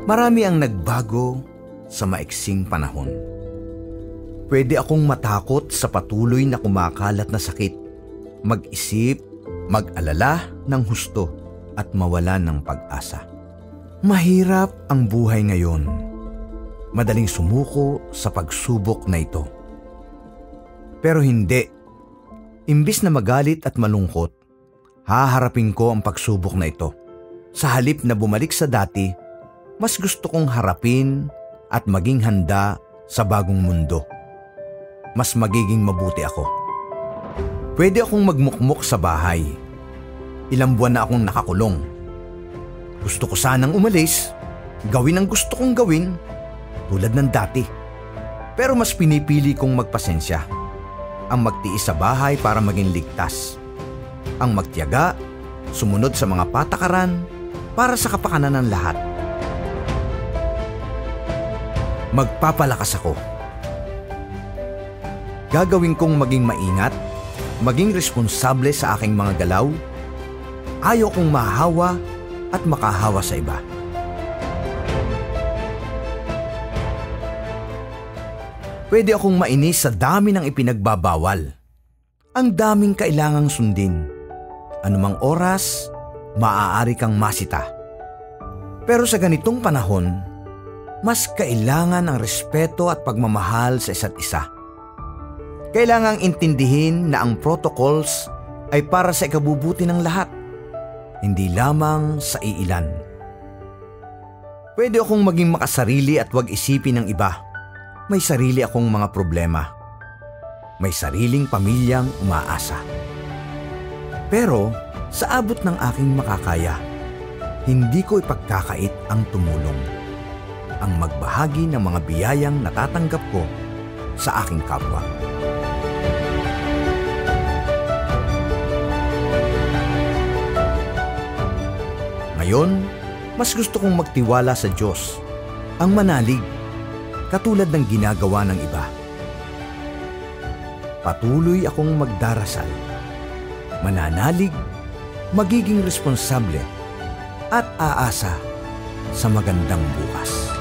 Marami ang nagbago sa maiksing panahon. Pwede akong matakot sa patuloy na kumakalat na sakit, mag-isip, mag-alala ng husto at mawalan ng pag-asa. Mahirap ang buhay ngayon. Madaling sumuko sa pagsubok na ito. Pero hindi. Imbis na magalit at malungkot, haharapin ko ang pagsubok na ito. Sa halip na bumalik sa dati, mas gusto kong harapin at maging handa sa bagong mundo. Mas magiging mabuti ako. Pwede akong magmukmok sa bahay. Ilang buwan na akong nakakulong. Gusto ko sanang umalis, gawin ang gusto kong gawin, tulad ng dati. Pero mas pinipili kong magpasensya. Ang magtiis sa bahay para maging ligtas. Ang magtiyaga, sumunod sa mga patakaran para sa kapakanan ng lahat. Magpapalakas ako. Gagawin kong maging maingat, maging responsable sa aking mga galaw. Ayaw kong mahawa at makahawa sa iba. Pwede akong mainis sa dami ng ipinagbabawal. Ang daming kailangang sundin. Anumang oras, maaari kang masita. Pero sa ganitong panahon, mas kailangan ang respeto at pagmamahal sa isa't isa. Kailangang intindihin na ang protocols ay para sa ikabubuti ng lahat, hindi lamang sa iilan. Pwede akong maging makasarili at wag isipin ng iba. May sarili akong mga problema. May sariling pamilyang umaasa. Pero sa abot ng aking makakaya, hindi ko ipagkakait ang tumulong, ang magbahagi ng mga biyayang natatanggap ko sa aking kapwa. Ngayon, mas gusto kong magtiwala sa Diyos, ang manalig, katulad ng ginagawa ng iba. Patuloy akong magdarasal, mananalig, magiging responsable, at aasa sa magandang bukas.